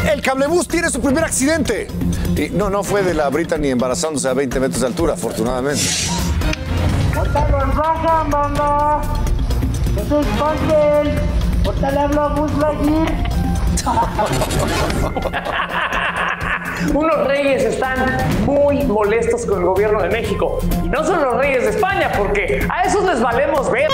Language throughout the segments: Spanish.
El cablebús tiene su primer accidente. Y no fue de la Brittany embarazándose a 20 metros de altura, afortunadamente. ¡Ahorita lo enrajan, banda! ¡Que se espanten! ¡Ahorita le hablo a Buzz Lightyear! Unos reyes están muy molestos con el gobierno de México. Y no son los reyes de España, porque a esos les valemos ver.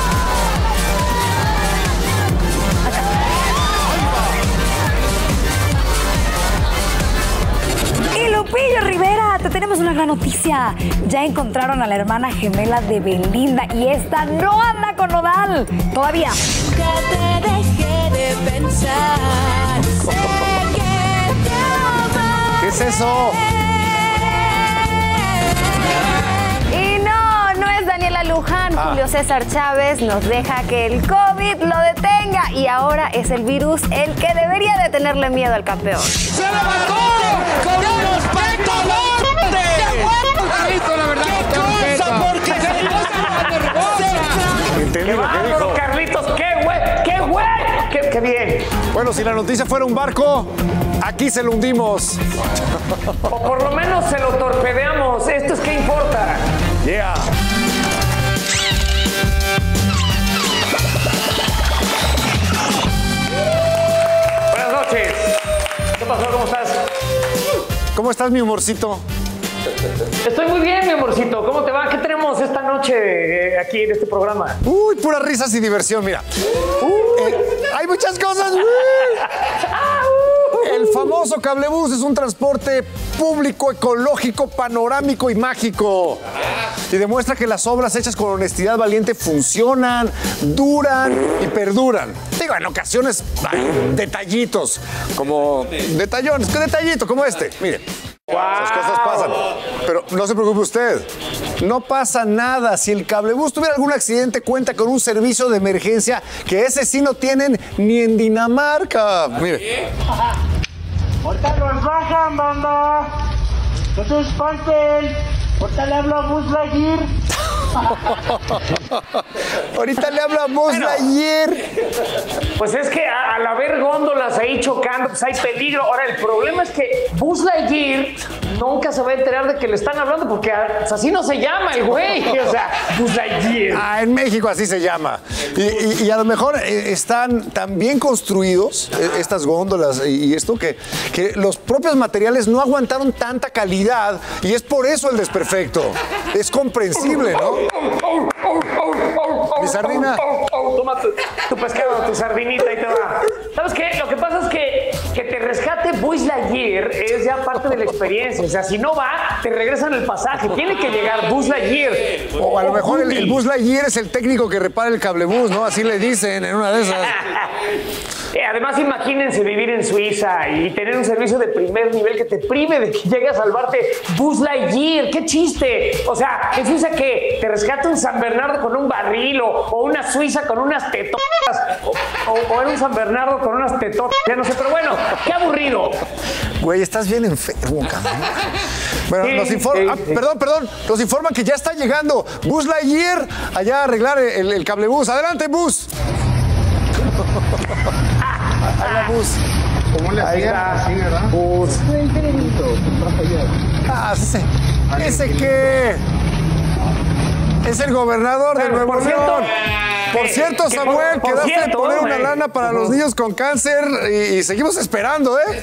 Y Lupillo Rivera, te tenemos una gran noticia. Ya encontraron a la hermana gemela de Belinda y esta no anda con Nodal. Todavía. Que te deje de pensar. Sé que te amo. ¿Qué es eso? Y no es Daniela Luján. Julio César Chávez nos deja que el COVID lo detenga. Y ahora es el virus el que debería de tenerle miedo al campeón. ¡Se levantó! ¡Con unos pantalones! ¡Qué bueno, Carlito, la verdad! ¡Qué cosa! ¡Porque se lo Entendí lo que dijo. Carlitos, qué güey, qué bien. Bueno, si la noticia fuera un barco, aquí se lo hundimos. O por lo menos se lo torpedeamos. Esto es qué importa. Yeah. Buenas noches. ¿Qué pasó? ¿Cómo estás? ¿Cómo estás, mi humorcito? Estoy muy bien, mi amorcito. ¿Cómo te va? ¿Qué tenemos esta noche aquí en este programa? Uy, puras risas y diversión, mira. Hay muchas cosas. El famoso cablebús es un transporte público, ecológico, panorámico y mágico. Y demuestra que las obras hechas con honestidad valiente funcionan, duran y perduran. Digo, en ocasiones hay detallitos, como detallones. ¿Qué detallito? Como este. Mire. Esas cosas pasan. Pero no se preocupe usted. No pasa nada. Si el cablebús tuviera algún accidente, cuenta con un servicio de emergencia que ese sí no tienen ni en Dinamarca. Mire. ¡Ahorita lo enrajan, banda! ¡Que se espanten! ¡Ahorita le hablo a Buzz Lightyear! Ahorita le hablo a Buzz Lightyear. Pues es que al haber góndolas ahí chocando, pues hay peligro. Ahora, el problema es que Buzz Lightyear nunca se va a enterar de que le están hablando, porque así no se llama el güey. O sea, Buzz Lightyear. En México así se llama. Y a lo mejor están tan bien construidos estas góndolas y esto que los propios materiales no aguantaron tanta calidad y es por eso el desperfecto. Es comprensible, ¿no? Mi sardina. Toma tu pescado, tu sardinita y te va. ¿Sabes qué? Lo que pasa es que te rescate Buzz Lightyear es ya parte de la experiencia. O sea, si no va, te regresan el pasaje. Tiene que llegar Buzz Lightyear. O a lo mejor el Buzz Lightyear es el técnico que repara el cablebús, ¿no? Así le dicen en una de esas. Además, imagínense vivir en Suiza y tener un servicio de primer nivel que te prive de que llegue a salvarte Buzz Lightyear. ¡Qué chiste! O sea, en Suiza que te rescate un San Bernardo con un barril o una Suiza con unas tetotas o era un San Bernardo con unas tetotas. Ya no sé, pero bueno, qué aburrido. Güey, estás bien enfermo, cabrón. Bueno, Sí, nos informan. sí. Perdón. Nos informan que ya está llegando Buzz Lightyear allá a arreglar el cablebús. Adelante, Buzz. Ahí va Buzz. ¿Cómo le hacía? Así, ¿verdad? Buzz. ¿Ese qué? Es el gobernador de Nuevo León. Por cierto, Samuel, quedaste de poner una lana para los niños con cáncer y seguimos esperando, ¿eh?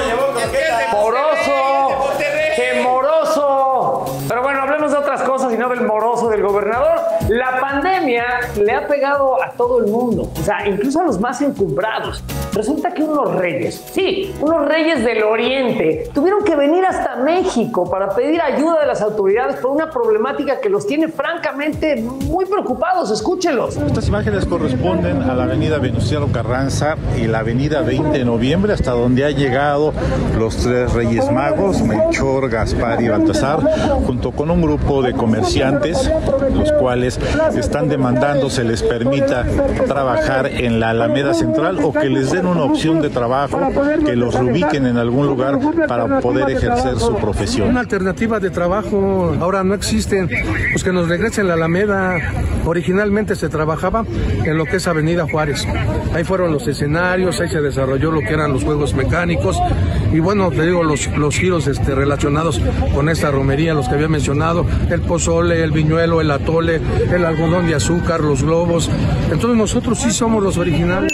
¡Moroso! ¡Qué moroso! Pero bueno, hablemos de otras cosas y no del moroso del gobernador. La pandemia le ha pegado a todo el mundo, o sea, incluso a los más encumbrados. Resulta que unos reyes del Oriente, tuvieron que venir hasta México para pedir ayuda de las autoridades por una problemática que los tiene francamente muy preocupados. Escúchenlos. Estas imágenes corresponden a la avenida Venustiano Carranza y la avenida 20 de noviembre, hasta donde han llegado los tres Reyes Magos, Melchor, Gaspar y Baltasar, junto con un grupo de comerciantes, los cuales reyes están demandando se les permita trabajar en la Alameda Central o que les den una opción de trabajo, que los reubiquen en algún lugar para poder ejercer su profesión. Una alternativa de trabajo ahora no existen, pues que nos regresen la Alameda. Originalmente se trabajaba en lo que es Avenida Juárez. Ahí fueron los escenarios, ahí se desarrolló lo que eran los juegos mecánicos y bueno, te digo, los giros relacionados con esta romería, los que había mencionado, el pozole, el viñuelo, el atole, el algodón de azúcar, los globos. Entonces nosotros sí somos los originales.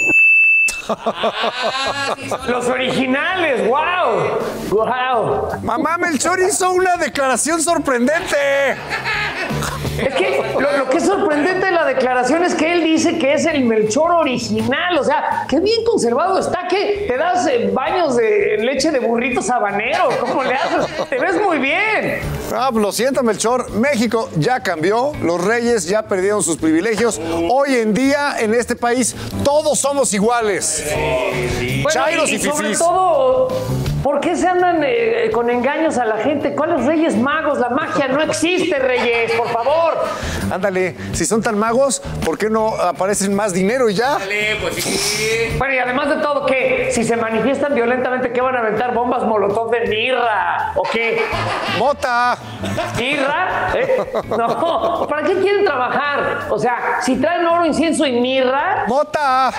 Los originales, wow. Wow. Mamá, Melchor hizo una declaración sorprendente. Es que lo que es sorprendente de la declaración es que él dice que es el Melchor original. O sea, qué bien conservado está, que te das baños de leche de burrito sabanero. ¿Cómo le haces? Te ves muy bien. Ah, pues lo siento, Melchor. México ya cambió. Los reyes ya perdieron sus privilegios. Hoy en día, en este país, todos somos iguales. Bueno, Chairos y sobre fifís. todo, ¿por qué se andan con engaños a la gente? ¿Cuáles Reyes Magos? La magia no existe, Reyes, por favor. Ándale, si son tan magos, ¿por qué no aparecen más dinero y ya? Bueno, y además de todo, ¿qué? Si se manifiestan violentamente, ¿qué van a aventar? ¿Bombas molotov de mirra? ¿O qué? ¡Mota! ¿Mirra? No, ¿para qué quieren trabajar? O sea, si traen oro, incienso y mirra... ¡Mota!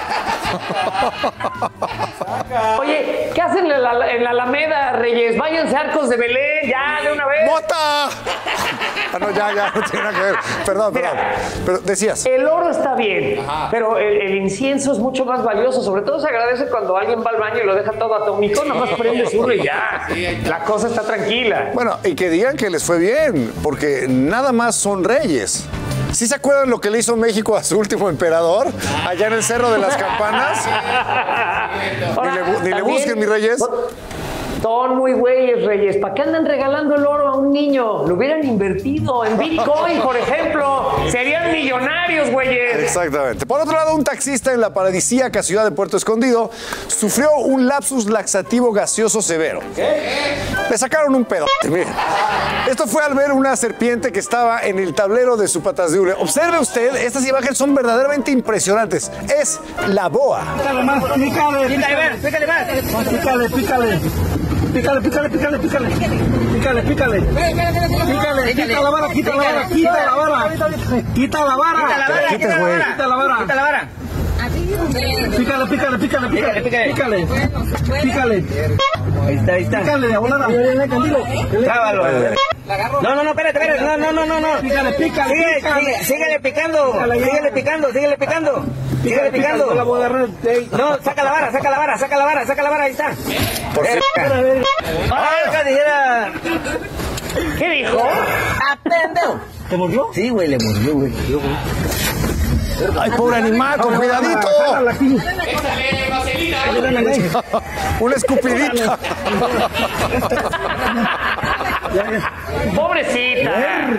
Oye, ¿qué hacen en la Alameda, Reyes? Váyanse a Arcos de Belén, ya, de una vez. ¡Mota! Ah, no, ya, no tiene nada que ver. Perdón. Pero decías. El oro está bien, pero el incienso es mucho más valioso. Sobre todo se agradece cuando alguien va al baño y lo deja todo atómico, nomás prende su y ya. La cosa está tranquila. Bueno, y que digan que les fue bien, porque nada más son reyes. ¿Sí se acuerdan lo que le hizo México a su último emperador? Allá en el Cerro de las Campanas. Ni le busquen, mis reyes. Son muy güeyes, Reyes. ¿Para qué andan regalando el oro a un niño? Lo hubieran invertido en Bitcoin, por ejemplo. Serían millonarios, güeyes. Exactamente. Por otro lado, un taxista en la paradisíaca ciudad de Puerto Escondido sufrió un lapsus laxativo gaseoso severo. Le sacaron un pedo. Miren. Esto fue al ver una serpiente que estaba en el tablero de su patas de hule. Observe usted, estas imágenes son verdaderamente impresionantes. Es la boa. Pícale más, pícale más. Pícale. Pícale. Quita la vara. Quita la vara. Pícale. Ahí está. Pícale, de volada. Trábalo. No, espérate. No. Pícale. Síguele picando. No, saca la vara, ahí está. Por fin. ¿Qué dijo? ¡Pendejo! ¿Te mordió? Sí, güey, le mordió, güey. ¡Ay, pobre animal, con cuidadito! Una escupidita. Pobrecita.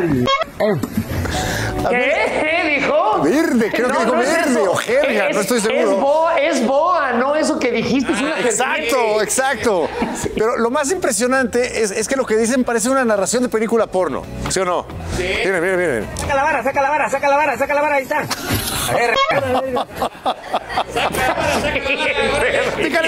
¿Qué dijo? Verde, creo que dijo no es verde eso. o jerga, no estoy seguro. Es boa, no eso que dijiste. Es una Exacto. Pero lo más impresionante es que lo que dicen parece una narración de película porno. ¿Sí o no? Sí. Miren. Saca la vara, ahí está. A ver. Pícale.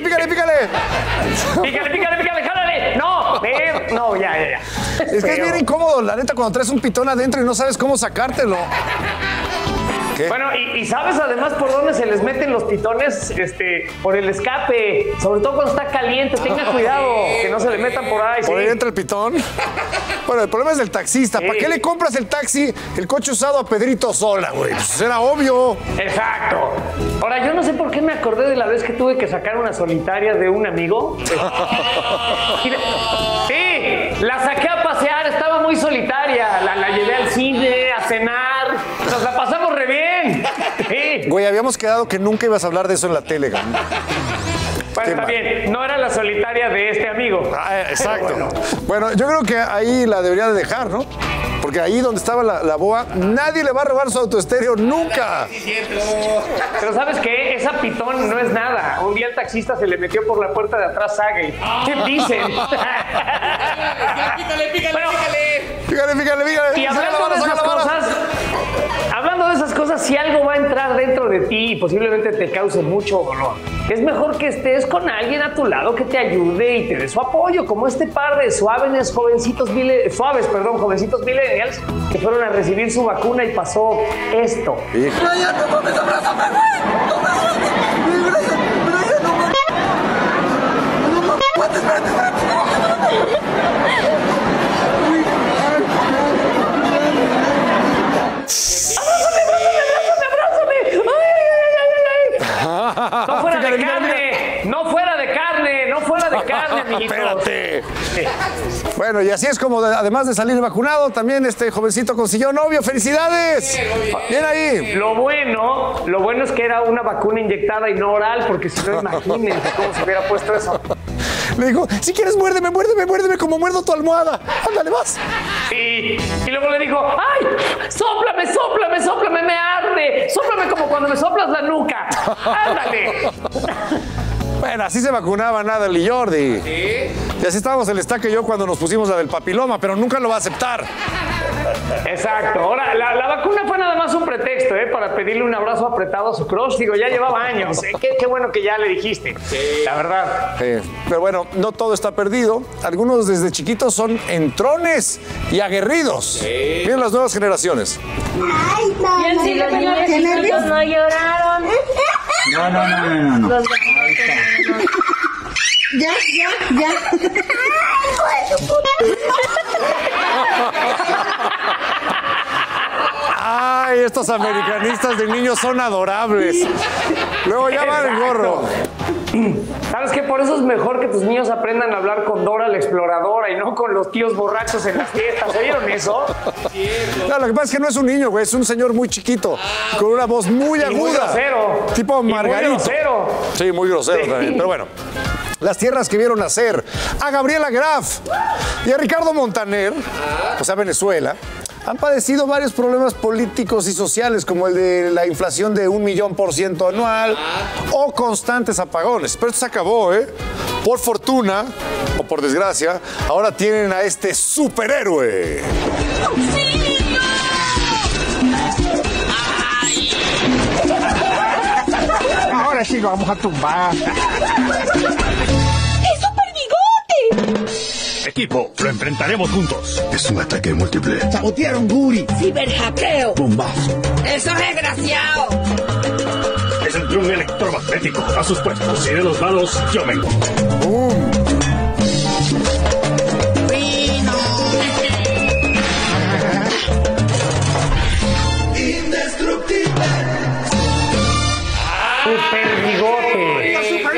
Pícale, jálale. No, ya. Es que es bien incómodo, la neta, cuando traes un pitón adentro y no sabes cómo sacártelo. ¿Qué? Bueno, y sabes además por dónde se les meten los pitones, por el escape, sobre todo cuando está caliente, tengan cuidado, que no se le metan por ahí. ¿Por ahí entra el pitón? Bueno, el problema es del taxista. ¿Para qué le compras el coche usado a Pedrito Sola, güey? Pues era obvio. Exacto. Ahora, yo no sé por qué me acordé de la vez que tuve que sacar una solitaria de un amigo. Sí, la saqué a pasear, estaba muy solitaria. La llevé al cine, a cenar. Nos la pasamos re bien. Sí. Güey, habíamos quedado que nunca ibas a hablar de eso en la tele, güey. Bueno, está bien, no era la solitaria de este amigo. Exacto. Bueno, yo creo que ahí la debería de dejar, ¿no? Porque ahí donde estaba la boa, nadie le va a robar su autoestéreo nunca. Pero ¿sabes qué? Esa pitón no es nada. Un día el taxista se le metió por la puerta de atrás Sage. ¿Qué dicen? Pícale. Y hablando de esas cosas, hablando de esas cosas, si algo va a entrar dentro de ti y posiblemente te cause mucho dolor, es mejor que estés con alguien a tu lado que te ayude y te dé su apoyo, como este par de jovencitos millennials que fueron a recibir su vacuna y pasó esto. Brian, no mames, abrázame, güey. No mames. Brian, no mames. No mames, aguanta, espérate. No fuera de carne, no fuera de carne, amiguitos. Espérate. Bueno, y así es como, además de salir vacunado, también este jovencito consiguió novio. ¡Felicidades! Bien ahí. Lo bueno es que era una vacuna inyectada y no oral, porque si no, imagínense cómo se hubiera puesto eso. Le dijo, si quieres muérdeme como muerdo tu almohada. Ándale, vas. Y luego le dijo, ¡ay! ¡Sóplame, me arde! ¡Sóplame como cuando me soplas la nuca! ¡Ándale! Bueno, así se vacunaba Nadal y Jordi. ¿Sí? Y así estábamos el Estaca y yo cuando nos pusimos la del papiloma, pero nunca lo va a aceptar. Exacto. Ahora, la vacuna fue nada más un pretexto, para pedirle un abrazo apretado a su crush. Digo, ya llevaba años. Qué bueno que ya le dijiste. Sí. La verdad. Pero bueno, no todo está perdido. Algunos desde chiquitos son entrones y aguerridos. Sí. Miren las nuevas generaciones. Ay, no, si los niños chiquitos no lloraron. No. Ya. Ay, estos americanistas de niños son adorables. Luego ya van el gorro. ¿Sabes qué? Por eso es mejor que tus niños aprendan a hablar con Dora la Exploradora y no con los tíos borrachos en las fiestas. ¿Oyeron eso? No, lo que pasa es que no es un niño, güey, es un señor muy chiquito, con una voz muy aguda. Muy grosero. Tipo Margarito. Muy grosero. Sí, muy grosero también. Pero bueno, las tierras que vieron nacer a Gabriela Graf y a Ricardo Montaner, o sea, Venezuela, han padecido varios problemas políticos y sociales, como el de la inflación de 1,000,000% anual o constantes apagones. Pero esto se acabó, ¿eh? Por fortuna, o por desgracia, ahora tienen a este superhéroe. Ahora sí lo vamos a tumbar. Equipo, lo enfrentaremos juntos. Es un ataque múltiple. Sabotearon Guri. Ciberhackeo. Bombazo. Eso es desgraciado. Es el dron electromagnético. A sus puestos. Y de los malos, yo vengo. Indestructible. Super bigote.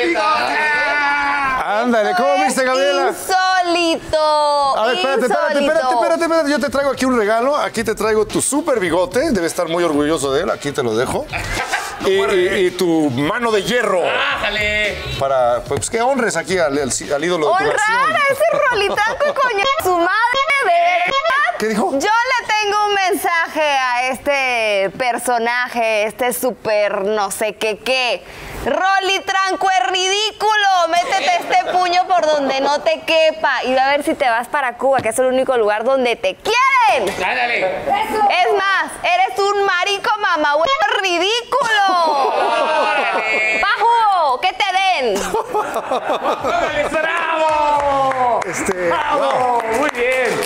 Ándale, ¿cómo viste, Gabriela? Insólito. A ver, espérate. Yo te traigo aquí un regalo. Aquí te traigo tu super bigote. Debes estar muy orgulloso de él. Aquí te lo dejo. Y tu mano de hierro. ¡Ájale! Para pues, que honres aquí al ídolo de tu nación. Honrar a ese Rolitaco, coño, su madre, de verdad. ¿Qué dijo? Yo le tengo un mensaje a este personaje, este súper no sé qué. Rolly Tranco es ridículo. Métete este puño por donde no te quepa y va a ver si te vas para Cuba, que es el único lugar donde te quieren. ¡Ándale! Es más, eres un marico mamahuevo ridículo. ¡Pajugo! ¡Que te den! ¡Bravo! ¡Bravo! Muy bien.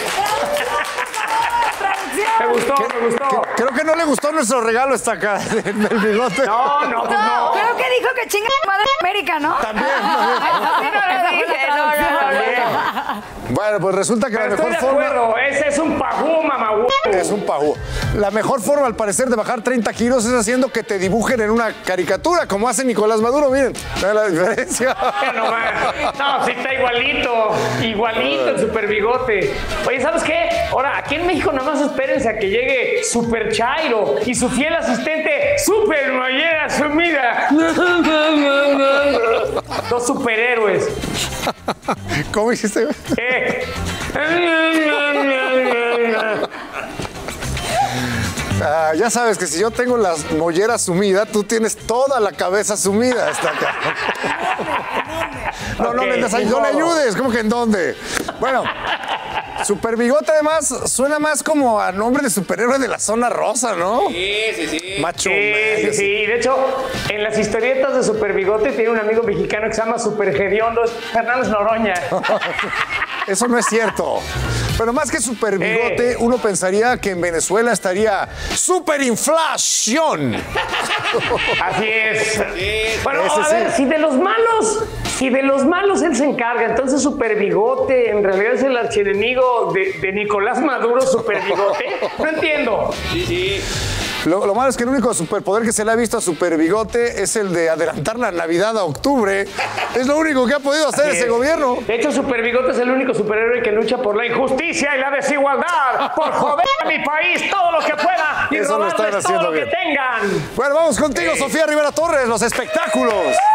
Me gustó. Creo que no le gustó nuestro regalo esta acá del bigote. No. Creo que dijo que chinga madre América, ¿no? También. Bueno, pues resulta que la mejor forma... Ese es un pajú, mamá. Es un pajú. La mejor forma, al parecer, de bajar 30 kilos es haciendo que te dibujen en una caricatura, como hace Nicolás Maduro. Miren, ¿ven la diferencia? No, sí está igualito el super bigote. Oye, ¿sabes qué? Ahora, aquí en México nada más espérense a que llegue Super Chairo y su fiel asistente, Super Mollera Sumida. Dos superhéroes. ¿Cómo hiciste? Ya sabes que si yo tengo las molleras sumidas, tú tienes toda la cabeza sumida hasta acá. No le ayudes, ¿cómo que en dónde? Bueno, Super Bigote, además, suena más como a nombre de superhéroe de la zona rosa, ¿no? Sí. Macho. Sí. De hecho, en las historietas de Super Bigote tiene un amigo mexicano que se llama Super Gediondo, es Fernández Noroña. Eso no es cierto. Pero más que Super Bigote, uno pensaría que en Venezuela estaría superinflación. Así es. Bueno, Ese a ver, sí. si de los malos él se encarga, entonces Super Bigote en realidad es el archienemigo de Nicolás Maduro, Super Bigote. No entiendo. Sí. Lo malo es que el único superpoder que se le ha visto a Super Bigote es el de adelantar la Navidad a octubre. Es lo único que ha podido hacer ese gobierno. De hecho, Super Bigote es el único superhéroe que lucha por la injusticia y la desigualdad, por joder a mi país todo lo que pueda y Eso lo están robarles todo haciendo lo que bien. tengan. Bueno, vamos contigo, Sofía Rivera Torres, los espectáculos.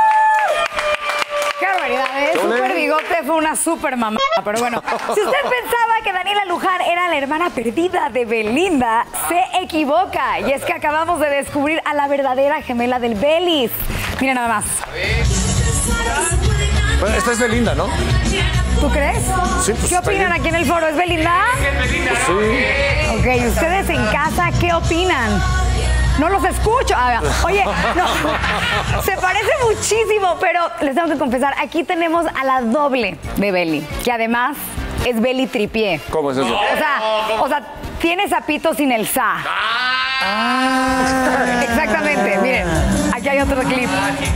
Qué barbaridad, ¿eh? Super Bigote fue una super mamá. Pero bueno, si usted pensaba que Daniela Luján era la hermana perdida de Belinda, se equivoca. Y es que acabamos de descubrir a la verdadera gemela del Belis. Miren nada más. Bueno, esta es Belinda, ¿no? ¿Tú crees? Sí, pues, ¿Qué opinan aquí en el foro? ¿Es Belinda? Sí. Ok, ustedes en casa, ¿qué opinan? No los escucho. Oye, no, se parece muchísimo, pero les tengo que confesar, aquí tenemos a la doble de Beli, que además es Beli Tripié. ¿Cómo es eso? O sea, tiene sapito sin el sa. Exactamente, miren, aquí hay otro clip.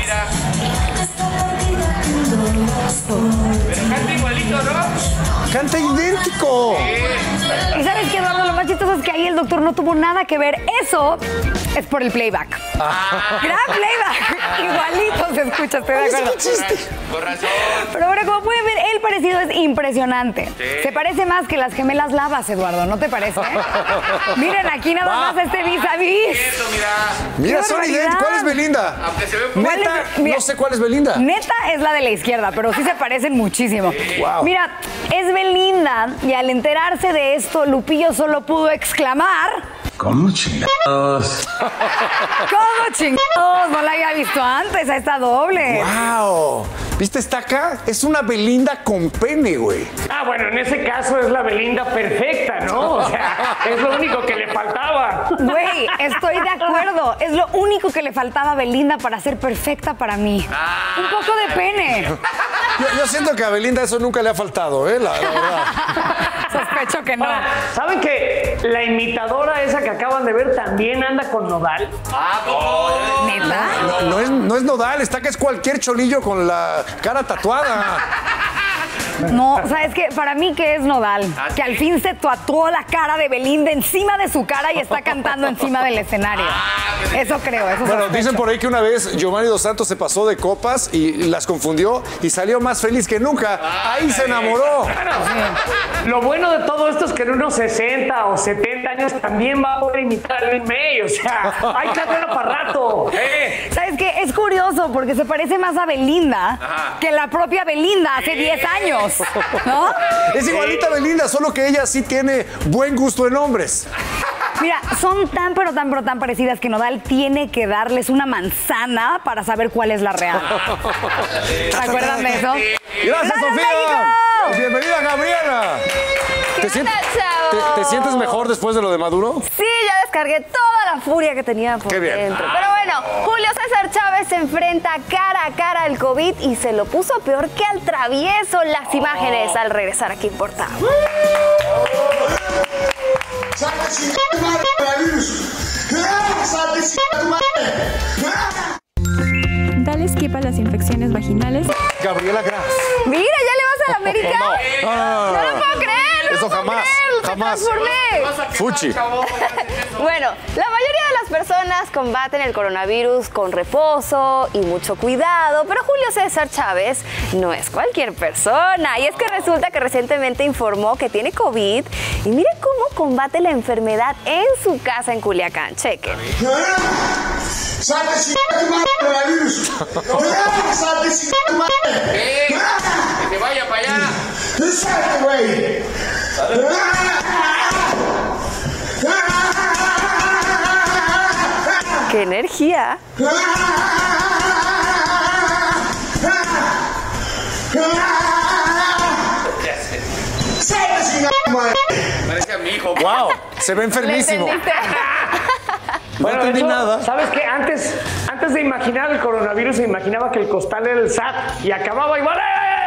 Pero canta igualito, ¿no? ¡Canta idéntico! Y ¿sabes qué, Eduardo? Lo más chistoso es que ahí el doctor no tuvo nada que ver. Eso es por el playback. Gran playback. Igualito se escucha, estoy de acuerdo. Con razón. Pero ahora, como pueden ver, el parecido es impresionante. Se parece más que las gemelas Lavas, Eduardo, ¿no te parece? Miren aquí nada más este vis a vis. Mira, ¡Qué son barbaridad! idénticos. ¿Cuál es Belinda? Aunque se ve ¿Cuál Neta, es? Mira, no sé cuál es Belinda. Neta es la de la izquierda, pero sí se parecen muchísimo. Wow. Mira, es Belinda y al enterarse de esto, Lupillo solo pudo exclamar... ¿Cómo chingados? ¿Cómo chingados? No la había visto antes, a esta doble. ¡Wow! ¿Viste esta acá? Es una Belinda con pene, güey. Ah, bueno, en ese caso es la Belinda perfecta, ¿no? O sea, es lo único que le faltaba. Güey, estoy de acuerdo. Es lo único que le faltaba a Belinda para ser perfecta para mí. Un poco de pene. Yo siento que a Belinda eso nunca le ha faltado, ¿eh? La verdad. Sospecho que no. Ahora, ¿saben que la imitadora esa que acaban de ver también anda con Nodal? ¿Neta? No es Nodal, está que es cualquier cholillo con la cara tatuada. No, ¿sabes qué? Para mí que es Nodal, que al fin se tatuó la cara de Belinda encima de su cara y está cantando encima del escenario. Eso creo, eso Bueno, sospecho. dicen por ahí que una vez Giovanni Dos Santos se pasó de copas y las confundió y salió más feliz que nunca. Ahí se enamoró. Lo bueno de todo esto es que en unos 60 o 70 años también va a poder imitar a Luis May. O sea, hay carrera para rato. ¿Sabes qué? Es curioso porque se parece más a Belinda que la propia Belinda hace 10 años, ¿no? Es igualita a Belinda, solo que ella sí tiene buen gusto en hombres. Mira, son tan pero tan parecidas que Nodal tiene que darles una manzana para saber cuál es la real. ¿Se acuerdan de eso? Gracias, Sofía. México! Bienvenida, Gabriela. ¿Te sientes mejor después de lo de Maduro? Sí, ya descargué toda la furia que tenía por Qué bien. dentro. Pero bueno, Julio César Chávez se enfrenta cara a cara al COVID y se lo puso peor que al travieso. Las imágenes al regresar aquí en Portada. Dale skip a las infecciones vaginales. Gabriela Gras. Mira, ¿ya le vas a la América? No. No lo puedo creer. no Eso lo puedo jamás, creer, me jamás. transformé. Fuchi. Bueno, la mayoría de las personas combaten el coronavirus con reposo y mucho cuidado, pero Julio César Chávez no es cualquier persona. Y es que resulta que recientemente informó que tiene COVID y mire cómo combate la enfermedad en su casa en Culiacán. Chequen. ¡Salte, chingada tu madre, coronavirus! ¡Salte, chingada tu madre! ¡Que se vaya para allá! ¡Salte, güey! ¡Qué energía! ¡Salte, chingada Parece a mi hijo. ¡Wow! Se ve enfermísimo. No entendí nada. ¿Sabes qué? Antes de imaginar el coronavirus, se imaginaba que el costal era el SAT y acababa igual.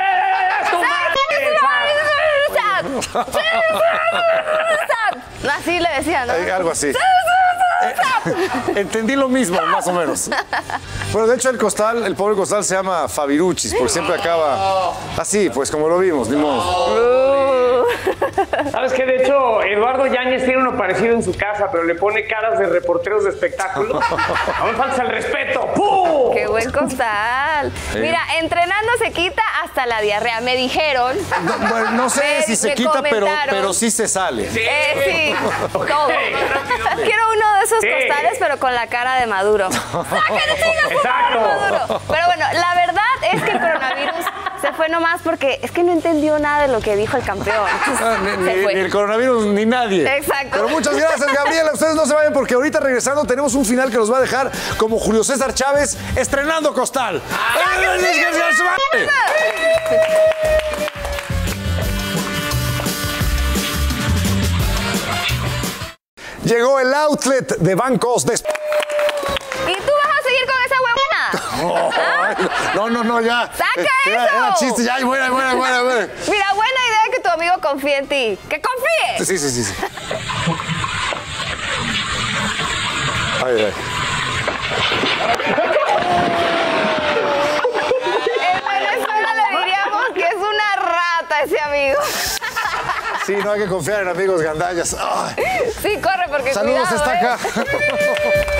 Así le decía, ¿no? Algo así. Entendí lo mismo, más o menos. Bueno, de hecho, el pobre costal se llama Fabiruchis, porque siempre acaba así, pues como lo vimos, ni modo. ¿Sabes qué? De hecho, Eduardo Yáñez tiene uno parecido en su casa, pero le pone caras de reporteros de espectáculos. No me falta el respeto. ¡Pum! ¡Qué buen costal! Sí. Mira, entrenando se quita hasta la diarrea. Me dijeron. Bueno, no sé si se quita, pero sí se sale. Sí, todo. Quiero uno de esos costales, pero con la cara de Maduro. Exacto. Maduro. Pero bueno, la verdad es que el coronavirus se fue nomás porque es que no entendió nada de lo que dijo el campeón. Ni el coronavirus, ni nadie. Exacto. Pero muchas gracias, Gabriela. Ustedes no se vayan porque ahorita regresando tenemos un final que nos va a dejar como Julio César Chávez estrenando costal. Llegó el outlet de bancos de... ¿Y tú vas a seguir con esa huevona? No, ya. ¡Saca eso! Era chiste, ya, buena. Mira, buena idea que tu amigo confíe en ti. ¡Que confíe! Sí. Ay. En Venezuela le diríamos que es una rata ese amigo. Sí, no hay que confiar en amigos gandallas. Ay. Sí, corre porque Saludos, cuidado, está acá.